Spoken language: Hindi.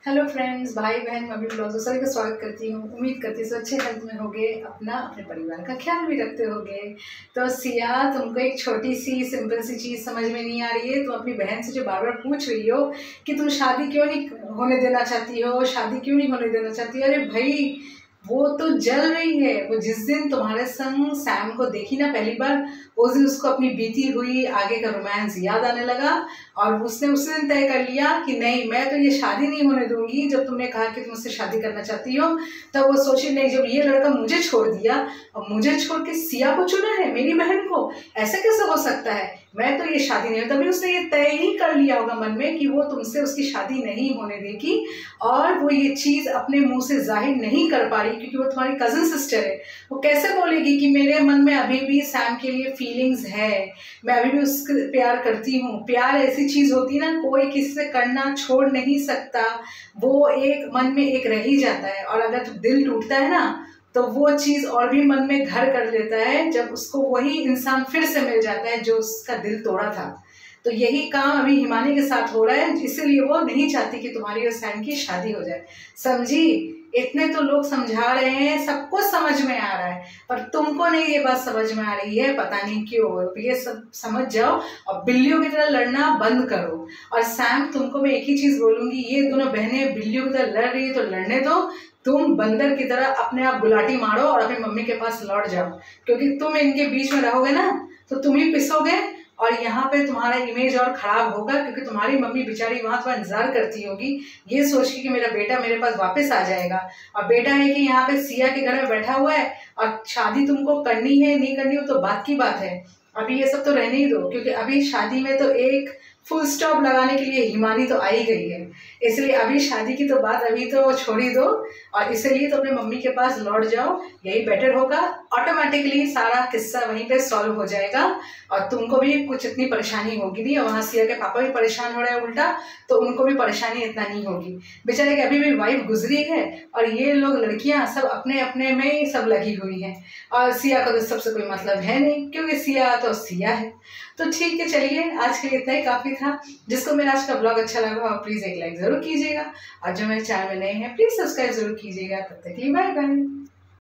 हेलो फ्रेंड्स, भाई बहन, मम्मी ब्लॉग सभी का स्वागत करती हूँ। उम्मीद करती हूँ अच्छे हेल्थ में होगे, अपने परिवार का ख्याल भी रखते होगे। तो सिया, तुमको एक छोटी सी सिंपल सी चीज़ समझ में नहीं आ रही है। तुम अपनी बहन से जो बार बार पूछ रही हो कि तुम शादी क्यों नहीं होने देना चाहती हो, शादी क्यों नहीं होने देना चाहती हो। अरे भाई, वो तो जल रही है। वो जिस दिन तुम्हारे संग सैम को देखी ना पहली बार, उस दिन उसको अपनी बीती हुई आगे का रोमांस याद आने लगा और उसने उस दिन तय कर लिया कि नहीं, मैं तो ये शादी नहीं होने दूंगी। जब तुमने कहा कि तुम मुझसे शादी करना चाहती हो, तब वो सोची नहीं, जब ये लड़का मुझे छोड़ दिया और मुझे छोड़ के सिया को चुना है, मेरी बहन को, ऐसे कैसे हो सकता है, मैं तो ये शादी नहीं। तभी उसने ये तय ही कर लिया होगा मन में कि वो तुमसे उसकी शादी नहीं होने देगी। और वो ये चीज़ अपने मुंह से जाहिर नहीं कर पा रही क्योंकि वो तुम्हारी कज़न सिस्टर है। वो कैसे बोलेगी कि मेरे मन में अभी भी सैम के लिए फीलिंग्स है, मैं अभी भी उससे प्यार करती हूँ। प्यार ऐसी चीज़ होती ना, कोई किसी से करना छोड़ नहीं सकता, वो एक मन में एक रह ही जाता है। और अगर दिल टूटता है ना, तो वो चीज़ और भी मन में घर कर लेता है जब उसको वही इंसान फिर से मिल जाता है जो उसका दिल तोड़ा था। तो यही काम अभी हिमानी के साथ हो रहा है, इसीलिए वो नहीं चाहती कि तुम्हारी और सैम की शादी हो जाए। समझी? इतने तो लोग समझा रहे हैं, सबको समझ में आ रहा है, पर तुमको नहीं ये बात समझ में आ रही है, पता नहीं क्यों। ये सब समझ जाओ और बिल्लियों की तरह लड़ना बंद करो। और सैम, तुमको मैं एक ही चीज़ बोलूँगी, ये दोनों बहनें बिल्लियों की तरह लड़ रही है तो लड़ने दो। तुम बंदर की तरह अपने आप गुलाटी मारो और अपनी मम्मी के पास लौट जाओ, क्योंकि तुम इनके बीच में रहोगे ना तो तुम ही पिसोगे और यहाँ पे तुम्हारा इमेज और खराब होगा, क्योंकि तुम्हारी मम्मी बेचारी वहाँ तुम्हारा इंतजार करती होगी ये सोच के कि मेरा बेटा मेरे पास वापस आ जाएगा। और बेटा है कि यहाँ पे सिया के घर में बैठा हुआ है और शादी तुमको करनी है नहीं करनी, वो तो बात की बात है। अभी ये सब तो रहने ही दो, क्योंकि अभी शादी में तो एक फुल स्टॉप लगाने के लिए हिमानी तो आई गई है, इसलिए अभी शादी की तो बात अभी तो छोड़ ही दो। और इसलिए तो अपने मम्मी के पास लौट जाओ, यही बेटर होगा। ऑटोमेटिकली सारा किस्सा वहीं पे सॉल्व हो जाएगा और तुमको भी कुछ इतनी परेशानी होगी नहीं। और वहाँ सिया के पापा भी परेशान हो रहे हैं उल्टा, तो उनको भी परेशानी इतना नहीं होगी। बेचारे की अभी भी वाइफ गुजरी है और ये लोग लड़कियाँ सब अपने अपने में ही सब लगी हुई हैं। और सिया का तो सबसे कोई मतलब है नहीं, क्योंकि सिया तो सिया है। तो ठीक है, चलिए आज के लिए इतना ही काफ़ी था। जिसको मेरा आज का ब्लॉग अच्छा लगा हो प्लीज़ एक लाइक ज़रूर कीजिएगा और जो मेरे चैनल में नए हैं प्लीज़ सब्सक्राइब ज़रूर कीजिएगा। तब तक के लिए बाय बाय।